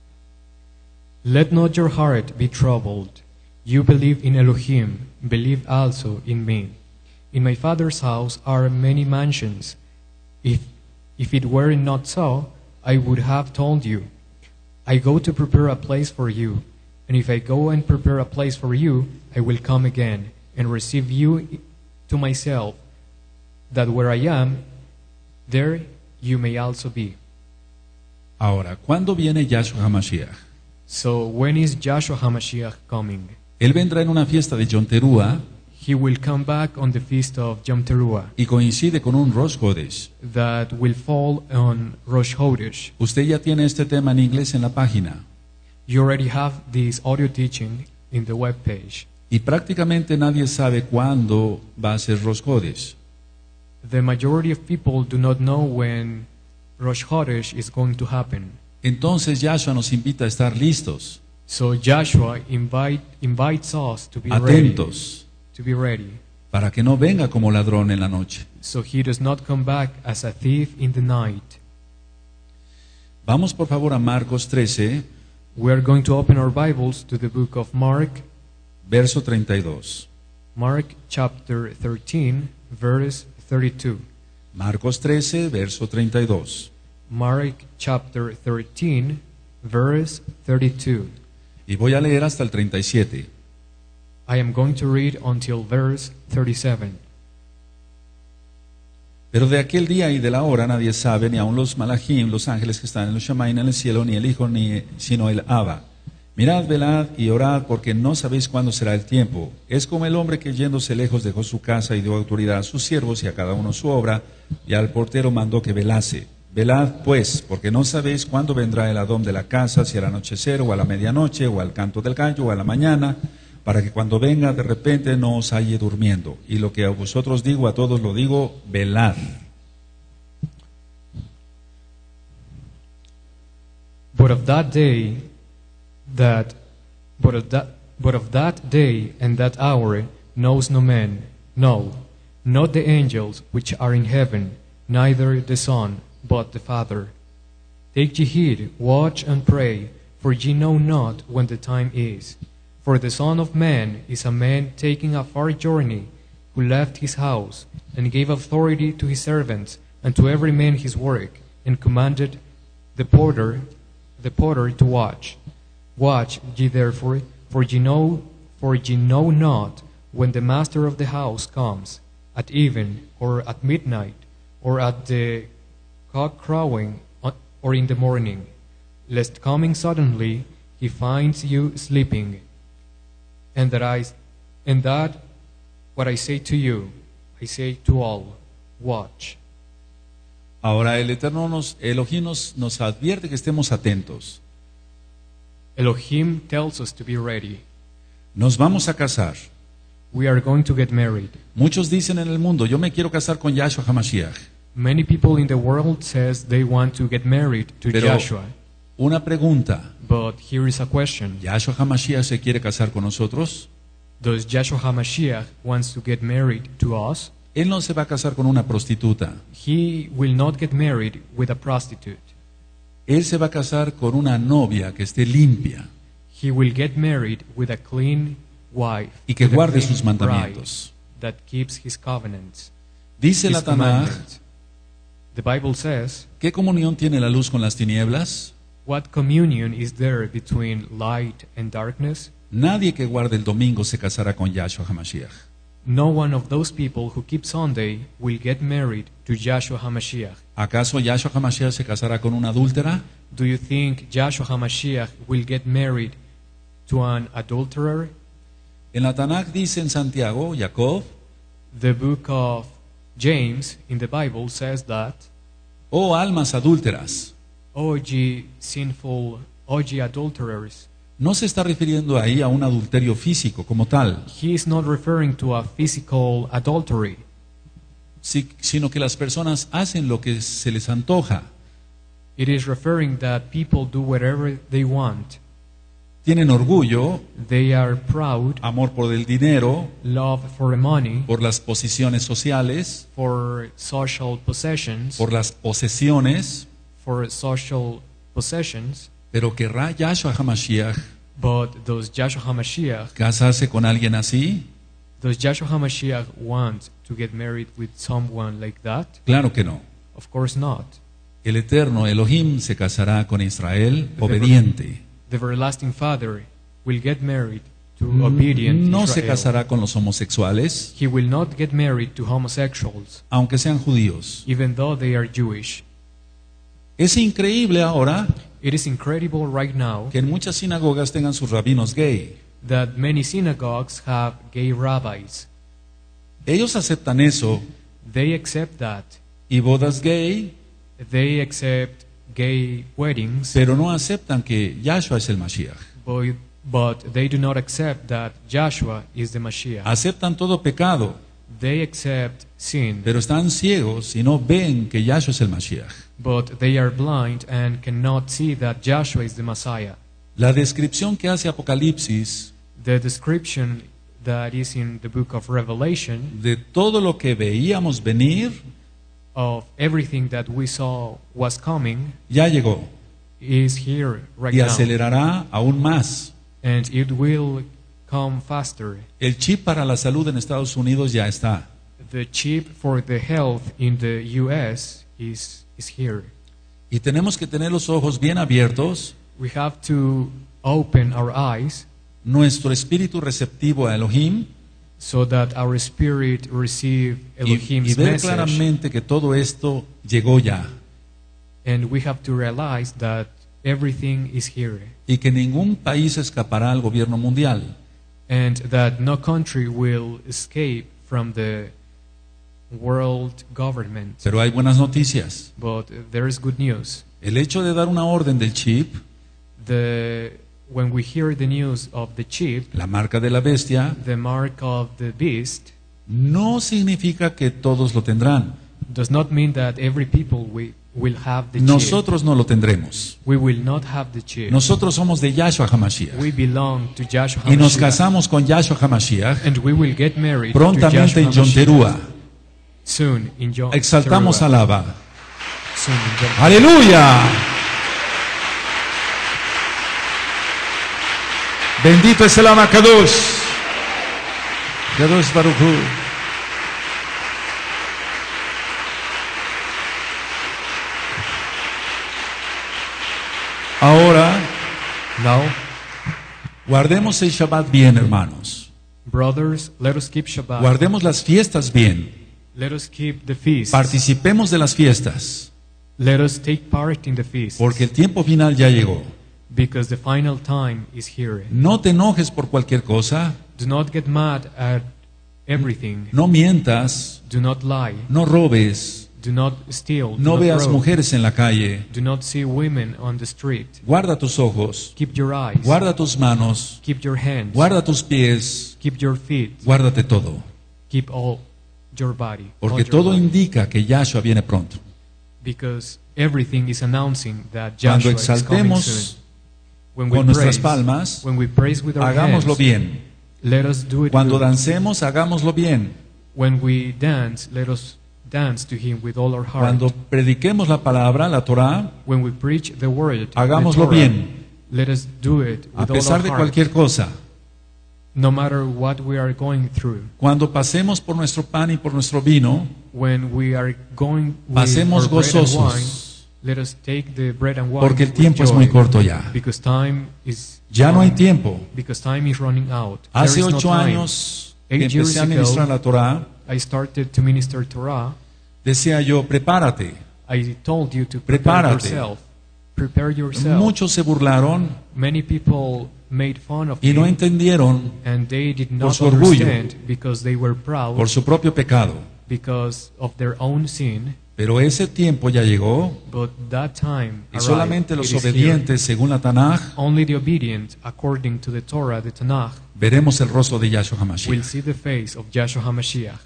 Let not your heart be troubled. You believe in Elohim, believe also in me. In my Father's house are many mansions. If it were not so, I would have told you. I go to prepare a place for you. And if I go and prepare a place for you, I will come again and receive you to myself, that where I am, there you may also be. Ahora, ¿cuándo viene Yahshua HaMashiach? So when is Joshua HaMashiach coming? Él vendrá en una fiesta de Yom Teruah He will come back on the feast of Yom Teruah y coincide con un Rosh Chodesh. that will fall on Rosh Chodesh. Usted ya tiene este tema en inglés en la página. You already have this audio teaching in the web page. Y prácticamente nadie sabe cuándo va a ser Rosh Chodesh. The majority of people do not know when Rosh Chodesh is going to happen. Entonces Yahshua nos invita a estar listos, So Joshua invites us to be atentos, ready, para que no venga como ladrón en la noche. so he does not come back as a thief in the night. Vamos por favor a Marcos 13, We are going to open our Bibles to the book of Mark, verso 32. Mark chapter 13, verse 32. Marcos 13, verso 32. Mark chapter 13, verse 32. Y voy a leer hasta el 37. I am going to read until verse 37. Pero de aquel día y de la hora nadie sabe, ni aun los malachim, los ángeles que están en los Shamaim en el cielo, ni el Hijo, sino el Abba. Mirad, velad y orad, porque no sabéis cuándo será el tiempo. Es como el hombre que yéndose lejos dejó su casa y dio autoridad a sus siervos y a cada uno su obra, y al portero mandó que velase. Velad pues, porque no sabéis cuándo vendrá el Adón de la casa, si al anochecer o a la medianoche, o al canto del gallo o a la mañana, para que cuando venga de repente no os halle durmiendo. Y lo que a vosotros digo, a todos lo digo, velad. But of that day and that hour knows no man, no, not the angels which are in heaven, neither the Son, but the Father. Take ye heed, watch and pray, for ye know not when the time is. For the Son of Man is a man taking a far journey, who left his house, and gave authority to his servants, and to every man his work, and commanded the porter to watch. Watch ye therefore, for ye know not when the master of the house comes, at even, or at midnight, or at the cock crowing, or in the morning, lest coming suddenly he finds you sleeping. And that what I say to you, I say to all, watch. Ahora el Eterno Elohim nos advierte que estemos atentos. Elohim tells us to be ready. Nos vamos a casar. We are going to get married. Muchos dicen en el mundo, yo me quiero casar con Yahshua HaMashiach. Many people in the world says they want to get married to Pero Joshua. una pregunta, But here is a question. ¿Yahshua HaMashiach se quiere casar con nosotros? Does Joshua HaMashiach wants to get married to us? Él no se va a casar con una prostituta. He will not get married with a prostitute. Él se va a casar con una novia que esté limpia He will get married with a clean wife, y que with a guarde clean sus bride mandamientos. that keeps his covenants, Dice his la Tanaj, commandments. The Bible says, ¿qué comunión tiene la luz con las tinieblas? what communion is there between light and darkness? Nadie que guarde el domingo se casará con Yahshua HaMashiach. No one of those people who keep Sunday will get married to Joshua HaMashiach. ¿Acaso Yahshua HaMashiach se casará con una adúltera? Do you think Joshua HaMashiach will get married to an adulterer? En la Tanaj dice en Santiago, Jacob, The book of James in the Bible says that, oh almas adúlteras. O ye sinful, O ye adulterers. No se está refiriendo ahí a un adulterio físico como tal, He is not referring to a physical adultery, sino que las personas hacen lo que se les antoja. it is referring that people do whatever they want. Tienen orgullo, They are proud, amor por el dinero, love for money, por las posiciones sociales, for social possessions, por las posesiones, for social possessions. pero querrá Yahshua HaMashiach But does Joshua HaMashiach, casarse con alguien así? does Joshua HaMashiach want to get married with someone like that? Claro que no. Of course not. El eterno Elohim se casará con Israel obediente. The everlasting Father will get married to obedient No se Israel. casará con los homosexuales, He will not get married to homosexuals, aunque sean judíos. even though they are Jewish. Es increíble ahora It is incredible right now que en muchas sinagogas tengan sus rabinos gay. that many synagogues have gay rabbis. Ellos aceptan eso They accept that. y bodas gay, They accept gay weddings, pero no aceptan que Yahshua es el Mashiach. but they do not accept that Joshua is the Mashiach. Aceptan todo pecado, They accept sin, pero están ciegos y no ven que Yahshua es el Mashiach. but they are blind and cannot see that Joshua is the Messiah. La descripción que hace Apocalipsis The description that is in the book of Revelation de todo lo que veíamos venir of everything that we saw was coming ya llegó is here right y now, acelerará aún más. and it will come faster. El chip para la salud en Estados Unidos ya está. The chip for the health in the U.S. is here. Y tenemos que tener los ojos bien abiertos, We have to open our eyes nuestro espíritu receptivo a Elohim so that our spirit receive y Elohim's ver message, claramente que todo esto llegó ya. and we have to realize that everything is here, y que ningún país escapará al gobierno mundial. and that no country will escape from the world government. Pero hay buenas noticias. But there is good news. El hecho de dar una orden del chip, When we hear the news of the chip, la marca de la bestia, the mark of the beast, no significa que todos lo tendrán. does not mean that every people will have the chip. Nosotros no lo tendremos. We will not have the chip. Nosotros somos de Yahshua HaMashiach. We belong to Yahshua Y nos HaMashiach. casamos con Yahshua HaMashiach And we will get married prontamente en to Yahshua Yonterúa. HaMashiach. Soon in Exaltamos Yonterúa. alaba. Soon in Yonterúa. ¡Aleluya! Bendito es el Abacados. Kadosh Baruch Hu. Ahora, Now, guardemos el Shabbat bien, hermanos. brothers, let us keep Shabbat. Guardemos las fiestas bien. Let us keep the feast. Participemos de las fiestas, Let us take part in the feast. porque el tiempo final ya llegó. Because the final time is here. No te enojes por cualquier cosa, Do not get mad at everything. no mientas, Do not lie. no robes, Do not steal. Do no not veas rob. mujeres en la calle. Do not see women on the street. Guarda tus ojos, Keep your eyes. guarda tus manos, Keep your hands. guarda tus pies, Keep your feet. guárdate todo, Keep all your body. all porque your todo body. indica que Yahshua viene pronto. Because everything is announcing that Cuando Joshua is coming soon. exaltemos When we con nuestras praise, palmas, when we praise with our hagámoslo hands, bien. let us do it Cuando good. dancemos, hagámoslo bien. When we dance, let us dance to Him with all our heart. Cuando prediquemos la palabra, la Torah, When we preach the word, hagámoslo the Torah, bien. let us do it A with all pesar our de heart, cualquier cosa. no matter what we are going through. Cuando pasemos por nuestro pan y por nuestro vino, When we are going with pasemos our bread and wine, gozosos, let us take the bread and wine porque el with tiempo es joy, muy corto ya. because time is Ya no hay gone, tiempo. because time is running out. Hace There is no 8 time. años que 8 years empecé a ministrar ago, la Torah, I started to minister Torah. decía yo, prepárate. I told you to prepare Prepárate. yourself. Prepare yourself. Muchos se burlaron Many people made fun of y no me, entendieron and they did por not su orgullo, understand because they were proud, por su propio pecado. because of their own sin. Pero ese tiempo ya llegó But that time y arrived. solamente los It is here. obedientes, según la Tanaj, Only the obedient, according to the Torah, the Tanakh, veremos el rostro de Yahshua will HaMashiach. see the face of Yahshua HaMashiach.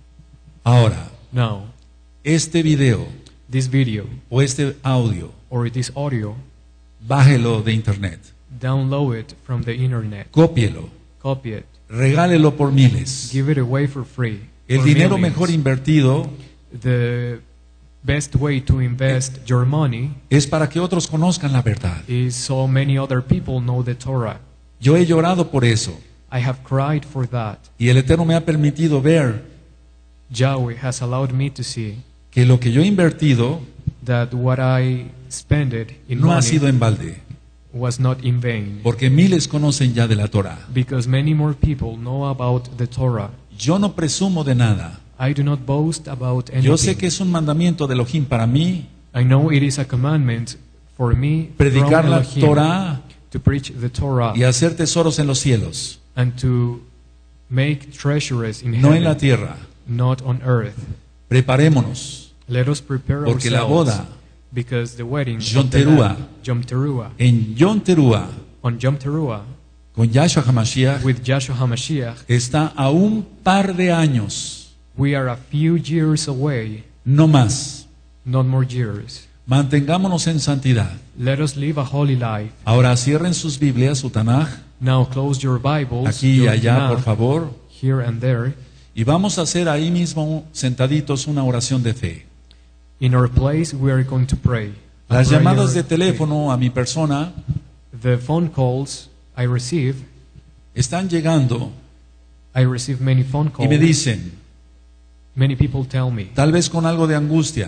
Ahora, Now, este video this video o este audio, or this audio, bájelo de internet, download it from the internet, cópielo, copy it, regálelo por miles. give it away for free. El for dinero millions. mejor invertido The best way to invest your money es para que otros conozcan la verdad. is so many other people know the Torah. Yo he llorado por eso I have cried for that. y el Eterno me ha permitido ver Yahweh has allowed me to see que lo que yo he invertido that what I spent in no ha money sido en balde, was not in vain, porque miles conocen ya de la Torah. because many more people know about the Torah. Yo no presumo de nada. I do not boast about Yo sé anything. que es un mandamiento de Elohim para mí I know it is a commandment for me predicar from la Elohim Torah to preach the Torah y hacer tesoros en los cielos, and to make treasures in no en heaven, la tierra. not on earth. Preparémonos, Let us prepare porque la ourselves, boda because the wedding Yom of the Teruah, Lamb, Yom Teruah, en Yom Teruah on Yom Teruah con Yahshua HaMashiach with Yahshua HaMashiach, está a un par de años, we are a few years away, no más. not more years. Mantengámonos en santidad. Let us live a holy life. Ahora cierren sus Biblias, su Tanaj, Now close your Bibles, aquí y your allá, Tanakh, por favor, here and there. y vamos a hacer ahí mismo, sentaditos, una oración de fe. In our place, we are going to pray. A Las prayer llamadas de of teléfono a mi persona faith. The phone calls I receive, están llegando I receive many phone y calls. me dicen, Many people tell me tal vez con algo de angustia,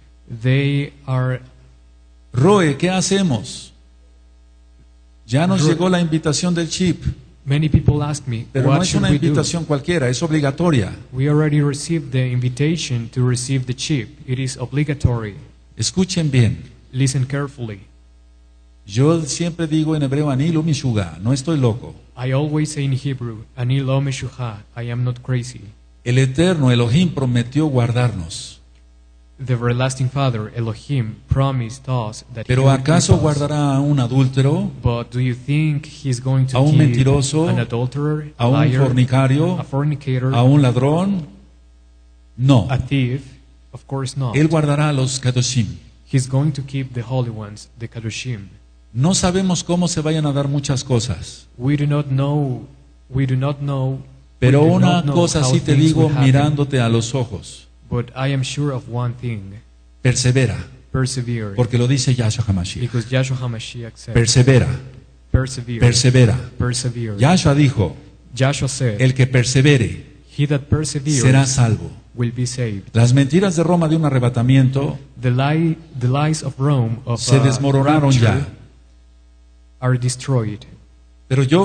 they are. Roe, ¿qué hacemos? Ya nos Roe. llegó la invitación del chip, Many people ask me, pero no what es should una we do? invitación cualquiera, es obligatoria. We already received the invitation to receive the chip. It is obligatory. Escuchen bien, Listen carefully. Yo siempre digo en hebreo, Ani lo mishuga, no estoy loco. I always say in Hebrew, Ani lo meshucha, I am not crazy. El Eterno Elohim prometió guardarnos. The everlasting Father, Elohim, promised us that He Pero would ¿acaso keep us. guardará a un adúltero, But do you think He's going to a un keep mentiroso, an adulterer, a un liar, fornicario, a fornicator, a un ladrón? No. a thief? Of course not. Él guardará a los Kadoshim. He's going to keep the holy ones, the Kadoshim. No sabemos cómo se vayan a dar muchas cosas. We do not know. Pero we do una not know cosa how sí te things digo will happen. mirándote a los ojos. But I am sure of one thing: Persevera, persevere. porque lo dice Yahshua HaMashiach. Because Yahshua HaMashiach said, Persevera, persevere. persevera. Persevere. Yahshua dijo, Joshua said, el que persevere he that perseveres será salvo. will be saved. Las mentiras de Roma de un arrebatamiento The lies of Rome of se desmoronaron rapture ya. are destroyed. Pero yo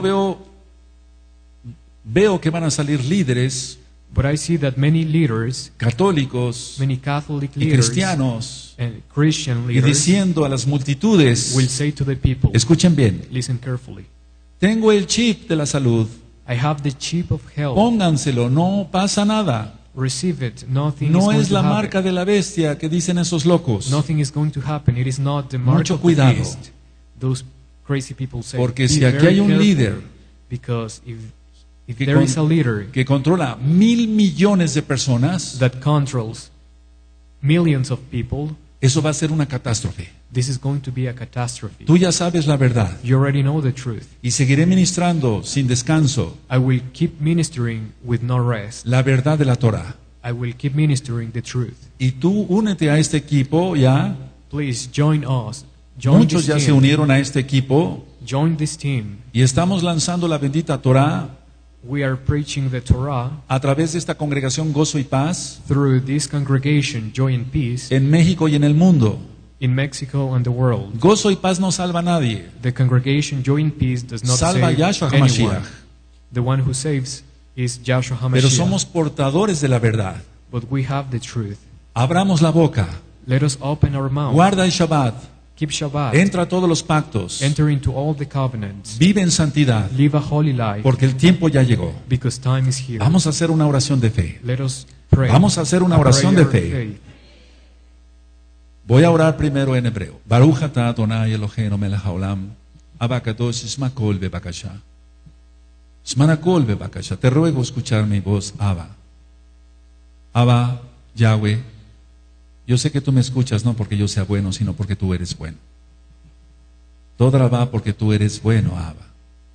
veo que van a salir líderes But I see that many leaders, católicos many Catholic y leaders cristianos and Christian y leaders diciendo a las multitudes, will say to the people, escuchen bien, listen carefully, tengo el chip de la salud, I have the chip of health. pónganselo, no pasa nada. Receive it. Nothing is No going es to la happen. marca de la bestia que dicen esos locos. Nothing is going to happen. It is not the mark Mucho of cuidado. the beast. Those crazy people say. Porque "Be si aquí very hay un careful," líder because if que there is a leader que controla 1,000 millones de personas, that controls millions of people, eso va a ser una catástrofe. this is going to be a catastrophe. Tú ya sabes la verdad. You already know the truth. Y seguiré ministrando sin descanso I will keep ministering with no rest. la verdad de la Torah. I will keep ministering the truth. Y tú únete a este equipo ya. Please join us. Join Muchos this ya se team. unieron a este equipo Join this team. y estamos lanzando la bendita Torah We are preaching the Torah a través de esta congregación Gozo y Paz through this congregation, Joy and Peace, en México y en el mundo. in Mexico and the world. Gozo y Paz no salva a nadie. The congregation, Joy and Peace, does not Salva a save Yahshua anyone. HaMashiach. The one who saves is Joshua Pero HaMashiach. somos portadores de la verdad. But we have the truth. Abramos la boca. Let us open our mouth. Guarda el Shabbat. Keep Shabbat. Entra a todos los pactos. Enter into all the covenants. Vive en santidad. Live a holy life, Porque el tiempo ya llegó. because time is here. Vamos a hacer una oración de fe. Let us pray. Vamos a hacer una A oración de prayer of fe. faith. Voy a orar primero en hebreo. Baruch atah Adonai Eloheinu melech haolam, Abba kadosh isma kol bebakasha. Isma kol bebakasha. Te ruego escuchar mi voz, Abba. Abba, Yahweh, yo sé que tú me escuchas no porque yo sea bueno, sino porque tú eres bueno. Toda va porque tú eres bueno, Abba.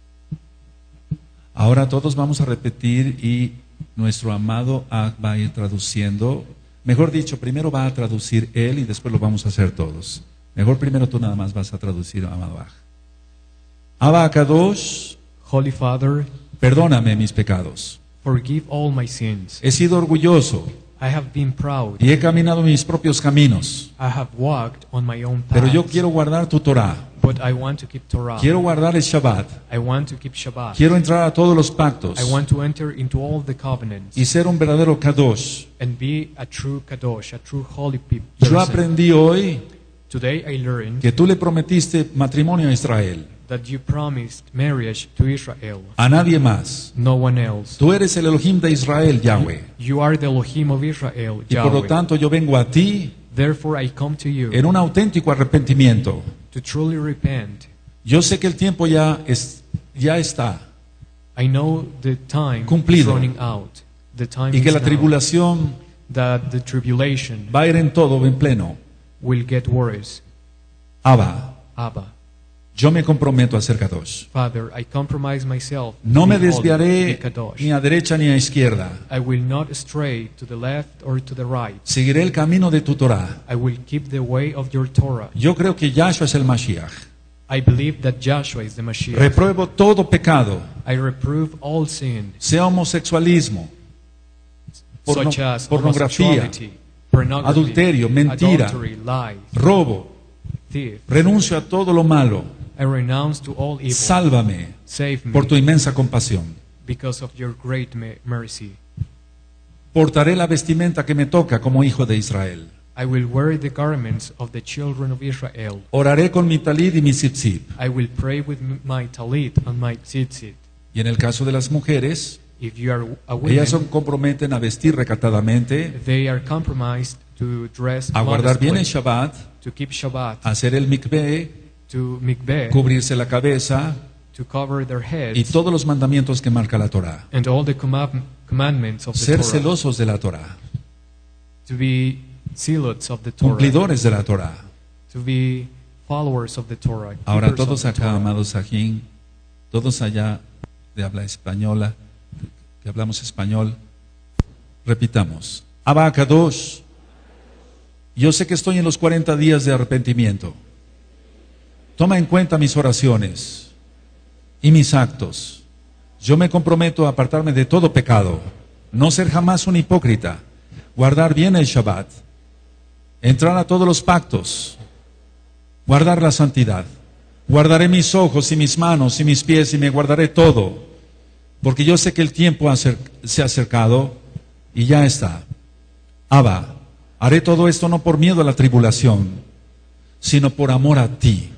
Ahora todos vamos a repetir y nuestro amado Ab va a ir traduciendo. Mejor dicho, primero va a traducir él y después lo vamos a hacer todos. Mejor primero tú nada más vas a traducir, amado Ab. Abba Kadosh, Holy Father, perdóname mis pecados. forgive all my sins. He sido orgulloso I have been proud. y he caminado mis propios caminos. I have walked on my own path. Pero yo quiero guardar tu Torah. But I want to keep Torah. Quiero guardar el Shabbat. I want to keep Shabbat. Quiero entrar a todos los pactos I want to enter into all the covenants y ser un verdadero Kadosh. and be a true Kadosh, a true holy Yo person. aprendí hoy Today I learned que tú le prometiste matrimonio a Israel, that you promised marriage to Israel, a nadie más. no one else. Tú eres el Elohim de Israel, Yahweh. You are the Elohim of Israel, Y por lo Yahweh. tanto yo vengo a ti Therefore I come to you en un auténtico arrepentimiento. to truly repent. Yo sé que el tiempo ya está I know the time Cumplido. is running out. The time y que is la now. tribulación That the tribulation va a ir en todo, en pleno. will get worse. Abba, Abba, yo me comprometo a ser Kadosh. Father, I compromise myself. No to me be holy, desviaré be Kadosh. ni a derecha ni a izquierda. I will not stray to the left or to the right. Seguiré el camino de tu Torah. I will keep the way of your Torah. Yo creo que Yahshua es el Mashiach. I believe that Joshua is the Mashiach. Repruebo todo pecado, I reprove all sin, sea homosexualismo, such as pornografía, homosexuality, pornography, adulterio, mentira, adultery, lies, robo. thief. Renuncio a todo lo malo. I renounce to all evil. Sálvame Save me por tu inmensa compasión. because of your great mercy. Portaré la vestimenta que me toca como hijo de Israel. I will wear the garments of the children of Israel. Oraré con mi talit y mi tzitzit. I will pray with my talit and my tzitzit. Y en el caso de las mujeres, If you are a ellas se woman, comprometen a vestir recatadamente, they are compromised to dress a guardar bien el modestly, Shabbat, to keep Shabbat, a hacer el mikveh, to mikveh, cubrirse la cabeza to cover their y heads, todos los mandamientos que marca la Torah. and all the commandments of the Ser Torah, celosos de la Torah, to be zealots of the Torah, cumplidores de la Torah. to be followers of the Torah. Ahora keepers of todos the acá, Torah. amados Sajín, todos allá de habla española, que hablamos español, repitamos. Abba Kadosh, yo sé que estoy en los 40 días de arrepentimiento. Toma en cuenta mis oraciones y mis actos. Yo me comprometo a apartarme de todo pecado, no ser jamás un hipócrita, guardar bien el Shabbat, entrar a todos los pactos, guardar la santidad. Guardaré mis ojos y mis manos y mis pies y me guardaré todo, porque yo sé que el tiempo se ha acercado y ya está. Abba, haré todo esto no por miedo a la tribulación, sino por amor a ti.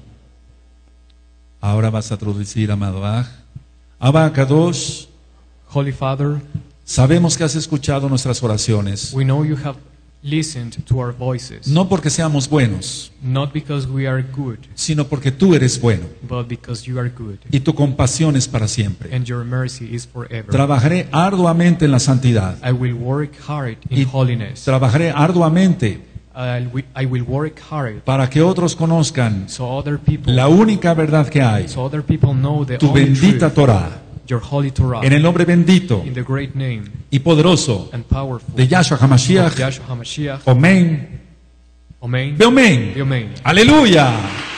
Ahora vas a traducir, amado Aj. Abba Kadosh, Holy Father, sabemos que has escuchado nuestras oraciones, we know you have listened to our voices, no porque seamos buenos, not because we are good, sino porque tú eres bueno but because you are good, y tu compasión es para siempre. and your mercy is forever. Trabajaré arduamente en la santidad I will work hard in y holiness. trabajaré arduamente I will work hard para que otros conozcan so other people la única verdad que hay, know the tu only bendita truth, Torah, your holy Torah, en el nombre bendito in the great name y poderoso and powerful de Yahshua of HaMashiach. Yahshua HaMashiach. Amén. Amen. Amén. Amen. Aleluya.